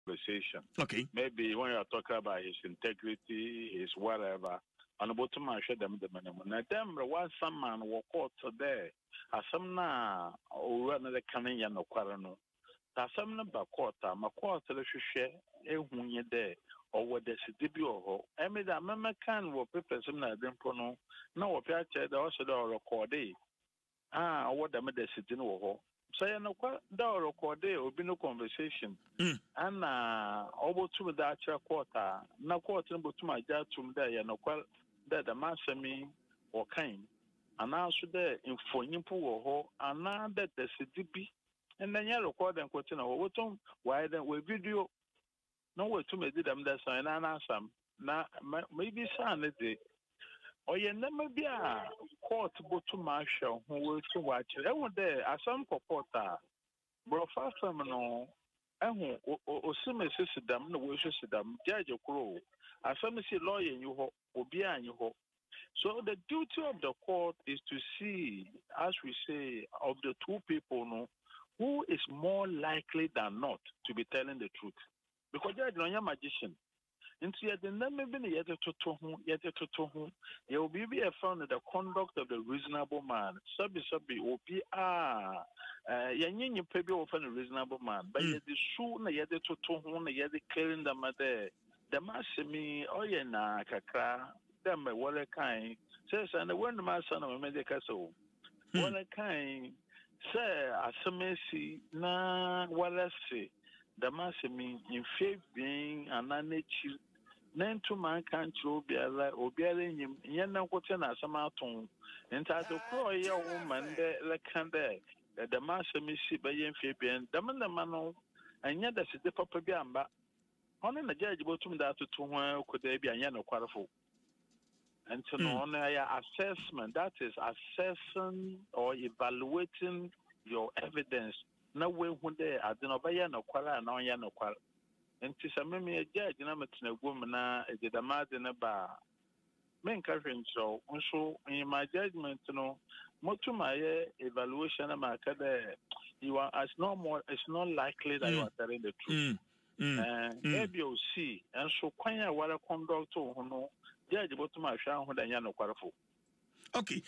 conversation. Okay. Maybe when you're talking about his integrity, his whatever, and about to show them the minimum. Now, them was some man walk out today. As some na or another canning no quarano. As some number quarter, my quarter share a wunye there or what there's a debut or I made a mamma can what people some na them prono. No, what I said also the record. What the medicine or so you know what the record there will be no conversation. And over to the actual quarter, no quarter but to my dad to there, you know, that the master me or kind. And now should there in for you or and now that the CDP and then you record and question what why then we video no way to me did them that sign and answer. Now maybe sanity. Or you never be a court but to marshal who will to watch it. I would there as some purporter. Bro, fast no. O sime sisi dam no we sisi dam judge okro asami si lawyer you ho obi anyu ho. So the duty of the court is to see, as we say, of the two people no, who is more likely than not to be telling the truth, because judge no ya magician into the name been yet to whom you will be found the conduct of the reasonable man subby obi you pay often a reasonable man, but yet the soon yet to whom yet the clearing the mother the massimi oh yeah na kakra them what a kind says and the one my son of a medical so what a kind say as a messy na what I say the massimi in faith being an nature. Then to man can't you be in him, Yana Quatina Samaton, and Tato Croy, your woman, the candle, the master missy by Fabian, the man the mano, and yet that's the papa gamba. Only the judge brought him that to one could they be a yano quarterful. And to know assessment, that is assessing or evaluating your evidence. No way when they are the Nobayano Quala, no Yano Qual. And to some me a judge, and I'm a woman, I did a mad in a bar. Men carrying so, in my judgment, more to my evaluation, you are as no more, it's not likely that you are telling the truth. Maybe you'll see, and so quite a what a conduct to no judge, but to my shower when I know quite a fool. Okay,